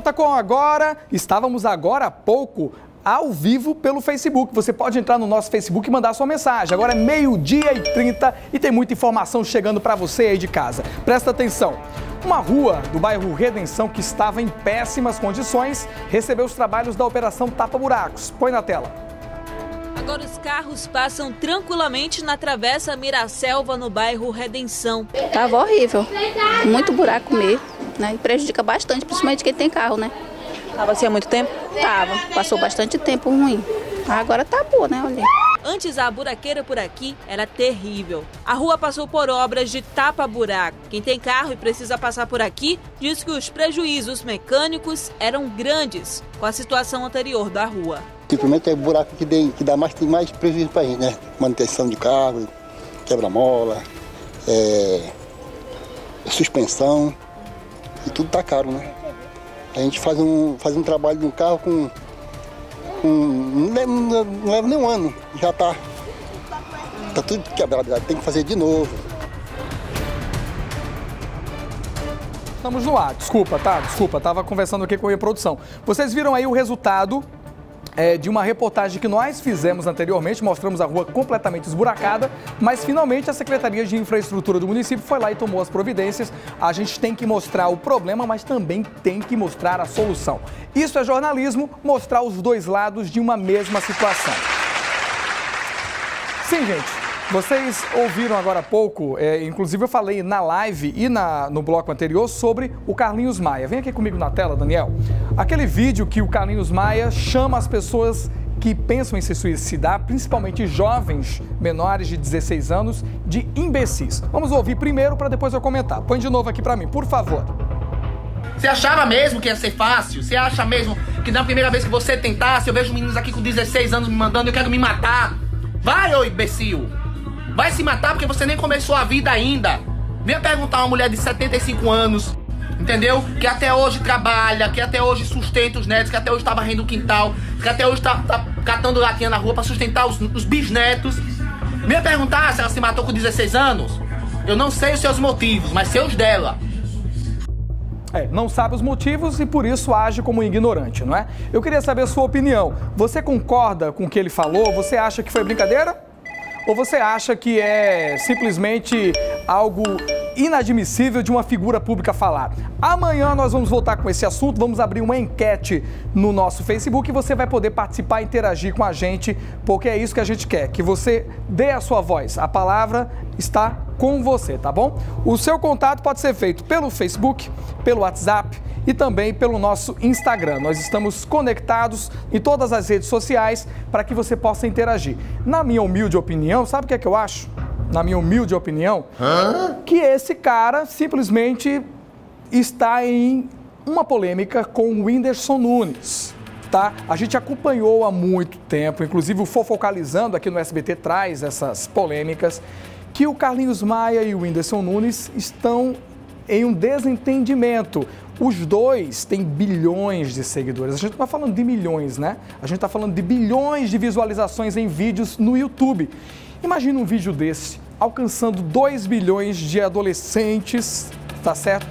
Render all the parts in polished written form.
volta com agora. Estávamos agora há pouco ao vivo pelo Facebook. Você pode entrar no nosso Facebook e mandar sua mensagem. Agora é 12h30 e tem muita informação chegando para você aí de casa. Presta atenção. Uma rua do bairro Redenção que estava em péssimas condições recebeu os trabalhos da Operação Tapa Buracos. Põe na tela. Agora os carros passam tranquilamente na Travessa Miraselva, no bairro Redenção. Tava horrível, muito buraco mesmo, né? E prejudica bastante, principalmente quem tem carro, né? Tava assim há muito tempo? Tava, passou bastante tempo ruim. Agora tá boa, né? Olha. Antes a buraqueira por aqui era terrível. A rua passou por obras de tapa-buraco. Quem tem carro e precisa passar por aqui diz que os prejuízos mecânicos eram grandes com a situação anterior da rua. Simplesmente é buraco que dá mais prejuízo para a gente, né? Manutenção de carro, quebra-mola, suspensão, e tudo tá caro, né? A gente faz um trabalho de um carro com não leva nem um ano, já tá tudo quebrado, tem que fazer de novo. Estamos no ar, desculpa, estava conversando aqui com a produção. Vocês viram aí o resultado de uma reportagem que nós fizemos anteriormente, mostramos a rua completamente esburacada, mas finalmente a Secretaria de Infraestrutura do município foi lá e tomou as providências. A gente tem que mostrar o problema, mas também tem que mostrar a solução. Isso é jornalismo, mostrar os dois lados de uma mesma situação. Sim, gente. Vocês ouviram agora há pouco, inclusive eu falei na live e no bloco anterior sobre o Carlinhos Maia. Vem aqui comigo na tela, Daniel. Aquele vídeo que o Carlinhos Maia chama as pessoas que pensam em se suicidar, principalmente jovens menores de 16 anos, de imbecis. Vamos ouvir primeiro para depois eu comentar. Põe de novo aqui para mim, por favor. Você achava mesmo que ia ser fácil? Você acha mesmo que na primeira vez que você tentasse, eu vejo meninos aqui com 16 anos me mandando, eu quero me matar. Vai, ô imbecil! Vai se matar porque você nem começou a vida ainda. Venha perguntar a uma mulher de 75 anos, entendeu? Que até hoje trabalha, que até hoje sustenta os netos, que até hoje tá varrendo o quintal, que até hoje tá catando latinha na rua pra sustentar os bisnetos. Venha perguntar se ela se matou com 16 anos. Eu não sei os seus motivos, mas sei os dela. Não sabe os motivos e por isso age como ignorante, não é? Eu queria saber a sua opinião. Você concorda com o que ele falou? Você acha que foi brincadeira? Ou você acha que é simplesmente algo inadmissível de uma figura pública falar? Amanhã nós vamos voltar com esse assunto, vamos abrir uma enquete no nosso Facebook e você vai poder participar e interagir com a gente, porque é isso que a gente quer, que você dê a sua voz. A palavra está com você, tá bom? O seu contato pode ser feito pelo Facebook, pelo WhatsApp e também pelo nosso Instagram. Nós estamos conectados em todas as redes sociais para que você possa interagir. Na minha humilde opinião, sabe o que é que eu acho? Na minha humilde opinião, que esse cara simplesmente está em uma polêmica com o Whindersson Nunes. Tá? A gente acompanhou há muito tempo, inclusive o Fofocalizando aqui no SBT traz essas polêmicas, que o Carlinhos Maia e o Whindersson Nunes estão em um desentendimento. Os dois têm bilhões de seguidores. A gente não está falando de milhões, né? A gente está falando de bilhões de visualizações em vídeos no YouTube. Imagina um vídeo desse alcançando 2 bilhões de adolescentes, tá certo?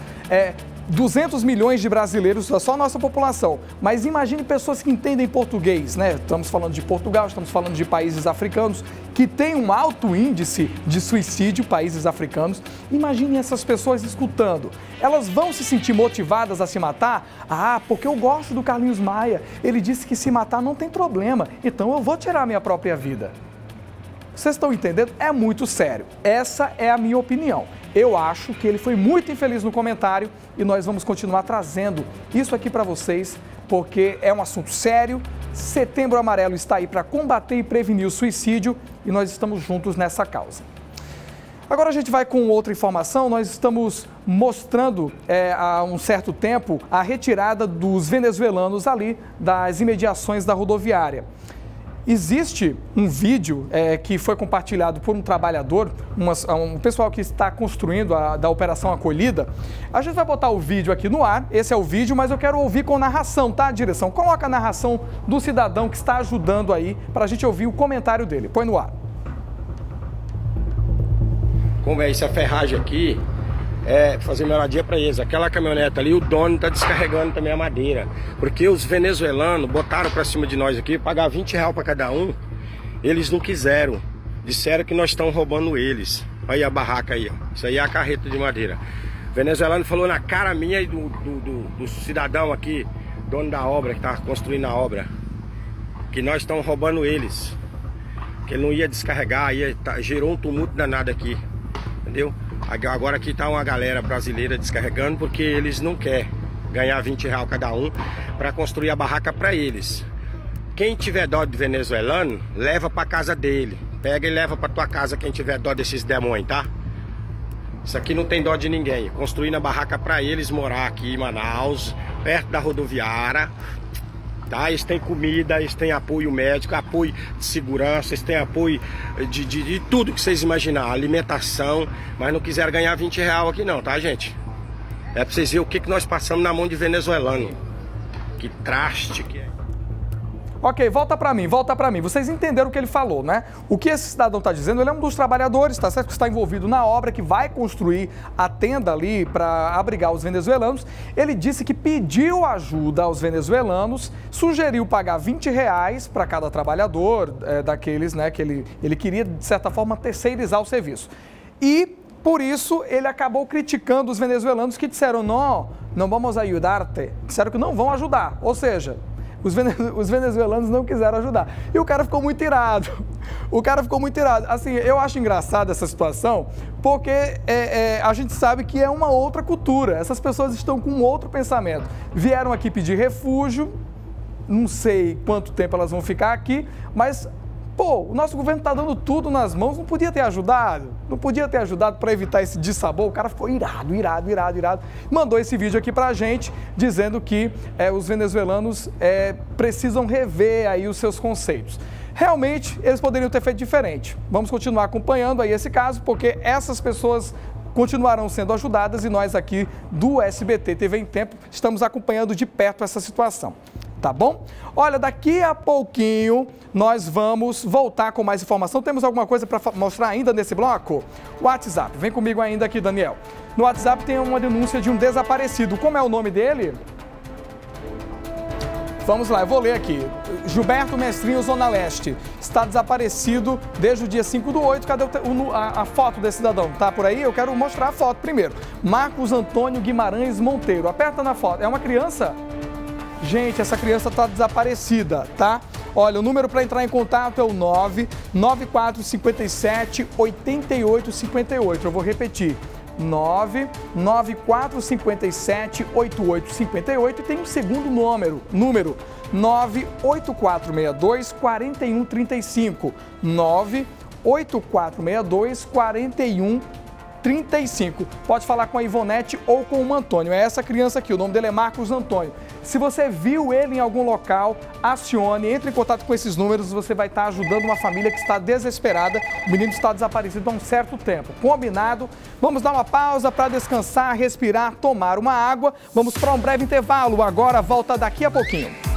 200 milhões de brasileiros, só a nossa população. Mas imagine pessoas que entendem português, né? Estamos falando de Portugal, estamos falando de países africanos que têm um alto índice de suicídio, países africanos. Imagine essas pessoas escutando. Elas vão se sentir motivadas a se matar? Ah, porque eu gosto do Carlinhos Maia. Ele disse que se matar não tem problema, então eu vou tirar minha própria vida. Vocês estão entendendo? É muito sério. Essa é a minha opinião. Eu acho que ele foi muito infeliz no comentário e nós vamos continuar trazendo isso aqui para vocês, porque é um assunto sério. Setembro Amarelo está aí para combater e prevenir o suicídio e nós estamos juntos nessa causa. Agora a gente vai com outra informação. Nós estamos mostrando há um certo tempo a retirada dos venezuelanos ali das imediações da rodoviária. Existe um vídeo que foi compartilhado por um trabalhador, um pessoal que está construindo da Operação Acolhida. A gente vai botar o vídeo aqui no ar, esse é o vídeo, mas eu quero ouvir com narração, tá, direção? Coloca a narração do cidadão que está ajudando aí, para a gente ouvir o comentário dele. Põe no ar. Como é essa ferragem aqui, fazer moradia para eles. Aquela caminhonete ali, o dono tá descarregando também a madeira, porque os venezuelanos botaram para cima de nós aqui, pagar R$20 para cada um. Eles não quiseram, disseram que nós estamos roubando eles. Olha aí a barraca aí, ó. Isso aí é a carreta de madeira. O venezuelano falou na cara minha e do cidadão aqui, dono da obra, que tá construindo a obra, que nós estamos roubando eles, que ele não ia descarregar, gerou um tumulto danado aqui, entendeu? Agora aqui tá uma galera brasileira descarregando porque eles não querem ganhar R$20 cada um para construir a barraca para eles. Quem tiver dó de venezuelano, leva para casa dele. Pega e leva para tua casa quem tiver dó desses demônios, tá? Isso aqui não tem dó de ninguém. Construindo a barraca para eles morar aqui em Manaus, perto da rodoviária. Tá? Eles têm comida, eles têm apoio médico, apoio de segurança, eles têm apoio de tudo que vocês imaginar, alimentação, mas não quiseram ganhar R$20 aqui não, tá, gente? É pra vocês verem o que nós passamos na mão de venezuelano. Que traste que é. Ok, volta pra mim. Vocês entenderam o que ele falou, né? O que esse cidadão está dizendo, ele é um dos trabalhadores, tá certo? Que está envolvido na obra, que vai construir a tenda ali para abrigar os venezuelanos. Ele disse que pediu ajuda aos venezuelanos, sugeriu pagar R$20 para cada trabalhador, daqueles, né? Que ele queria, de certa forma, terceirizar o serviço. E, por isso, ele acabou criticando os venezuelanos que disseram, não vamos ajudar-te. Disseram que não vão ajudar, ou seja... Os venezuelanos não quiseram ajudar. E o cara ficou muito irado. Assim, eu acho engraçada essa situação, porque a gente sabe que é uma outra cultura. Essas pessoas estão com outro pensamento. Vieram aqui pedir refúgio, não sei quanto tempo elas vão ficar aqui, mas... Pô, o nosso governo está dando tudo nas mãos, não podia ter ajudado? Não podia ter ajudado para evitar esse dissabor? O cara ficou irado. Mandou esse vídeo aqui para a gente, dizendo que os venezuelanos precisam rever aí os seus conceitos. Realmente, eles poderiam ter feito diferente. Vamos continuar acompanhando aí esse caso, porque essas pessoas continuarão sendo ajudadas e nós aqui do SBT TV em Tempo estamos acompanhando de perto essa situação. Tá bom? Olha, daqui a pouquinho nós vamos voltar com mais informação. Temos alguma coisa para mostrar ainda nesse bloco? WhatsApp. Vem comigo ainda aqui, Daniel. No WhatsApp tem uma denúncia de um desaparecido. Como é o nome dele? Vamos lá, eu vou ler aqui. Gilberto Mestrinho, Zona Leste. Está desaparecido desde o dia 5/8. Cadê a foto desse cidadão? Tá por aí? Eu quero mostrar a foto primeiro. Marcos Antônio Guimarães Monteiro. Aperta na foto. É uma criança? Gente, essa criança está desaparecida, tá? Olha, o número para entrar em contato é o 99457-8858. Eu vou repetir. 99457-8858 e tem um segundo número 98462-4135. 98462-4135. Pode falar com a Ivonete ou com o Antônio. É essa criança aqui, o nome dele é Marcos Antônio. Se você viu ele em algum local, acione, entre em contato com esses números, você vai estar ajudando uma família que está desesperada. O menino está desaparecido há um certo tempo. Combinado? Vamos dar uma pausa para descansar, respirar, tomar uma água. Vamos para um breve intervalo. Agora volta daqui a pouquinho.